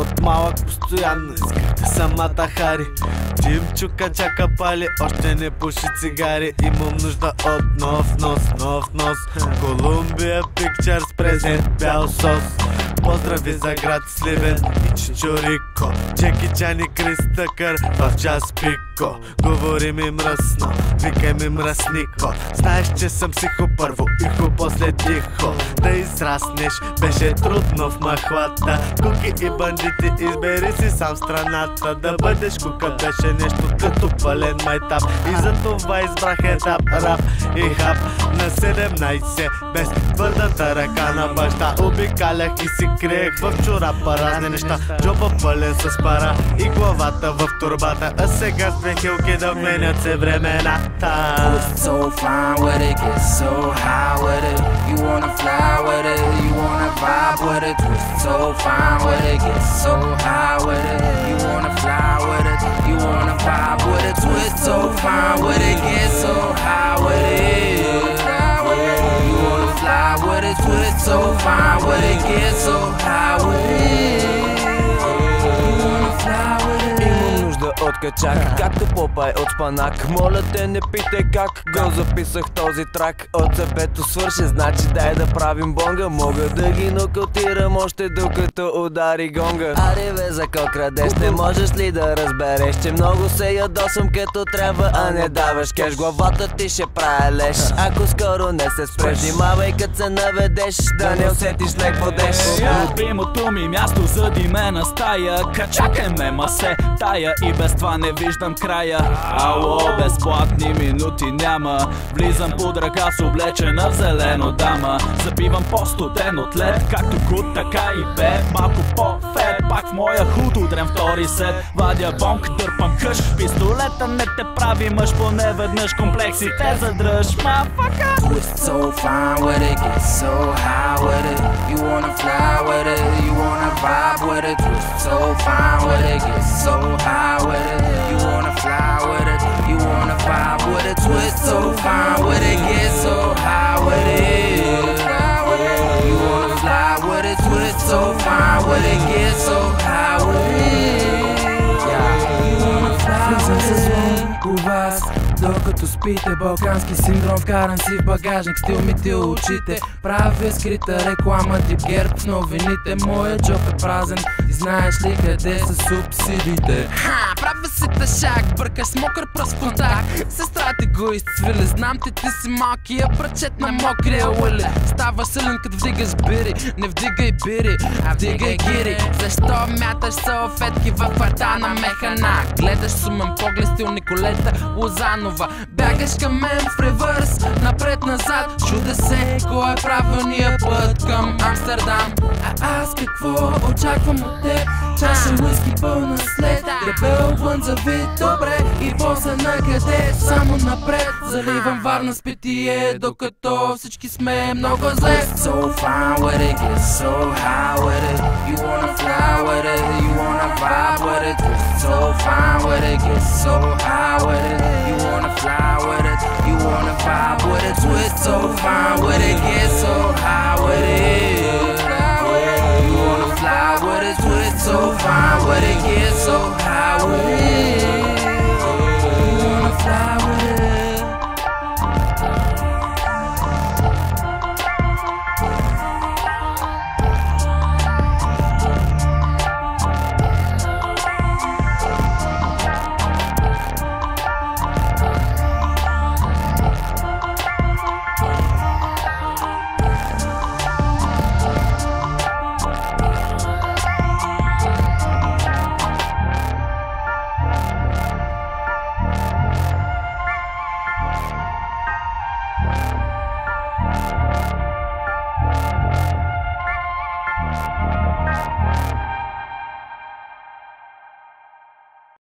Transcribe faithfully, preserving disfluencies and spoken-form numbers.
от малък постоянно исках самата хари. Димчука чака пали, още не пуши цигари. Имам нужда от нов нос, нов нос. Колумбия Pictures презент бял сос. Поздрави за град Сливен и Чичорико, Джеки Чан и Крис Тъкър в час пико. Говори ми мръсно, викай ми мръснико. Знаеш, че съм психо първо, ихо после тихо. Да израснеш беше трудно в махлата. Куки и бандити, избери си сам страната. Да бъдеш кука беше нещо като пълен майтап. И за това избрах етап рап и хап. На седемнайсет без твърдата ръка на баща обикалях и си криех в чорапа разни неща. Джоба пълен с пара и главата в турбата. А сега с две хилки да менят се времената. So fine with it, get so high with it. You wanna fly with it, you wanna vibe with it. Twist so fine with it, get so high with it. You wanna fly with it, you wanna vibe with it. Twist so fine with it, get so high with it. You wanna fly with it, twist so fine with it, get so high with it. You wanna fly with it. Имам нужда от качак, както Попай от Спанак. Моля те, не питай как го записах този трак. От сепето свърши, значи дай да правим бонга. Мога да ги нокаутирам още докато удари гонга. Аре бе, за ко крадеш, не можеш ли да разбереш, че много се ядосам като трябва, а не даваш кеш. Главата ти ще прави леш, ако скоро не се спреш. Внимавай като се наведеш, да не усетиш лек водеш. Любимото ми място задимена стая. Качакай ме, ма се тая и без това не виждам края. Ало, безплатни минути няма. Влизам под ръка с облечена в зелено дама. Запивам по-студен от лед, както кут, така и бе. Малко по-фет, пак в моя худ удрям втори сет. Вадя бонк, дърпам къш, пистолета не те прави мъж. Поне веднъж комплексите задръж, мафака. Twist so fine with it, get so high with it. You wanna fly with it, you wanna vibe with it. Twist so fine with it, get so high with it. You wanna fly with it, you wanna vibe with it. Twist so fine with it, get so high with it. You wanna fly with it, twist so fine with it, get so high with it. You wanna fly with it. У вас, докато спите, балкански синдром вкаран си в багажник, стил ми ти очите. Правя скрита реклама тип герб в новините. Моя джоб е празен и знаеш ли къде са субсидиите? Ха, правя си тъшак, бъркаш с мокър пръст в контакт. Сестра ти го изцвили, знам ти ти си малкия пръчет на мокрия уили. Ставаш силен като вдигаш бири, не вдигай бири, а вдигай гири. Защо мяташ салфетки в врата на механа? Гледаш с умен поглед, стил Николета Лозанова. Бягаш към мен в ревърс, напред-назад. Чудя се, кой е правилният път към Амстердам. А аз какво очаквам от теб? Чаша уиски пълна след, дебел вън за вид добре и после накъде, само напред. Заливам Варна с питие, докато всички сме много зле. So fine with it, get so high with it. You wanna fly with it, you wanna vibe with it. So fine with it, get so high with it. You wanna fly with it, you wanna vibe with it. Twist so fine with it, get so high with it. You wanna fly with it, twist so fine with it, get so high with it.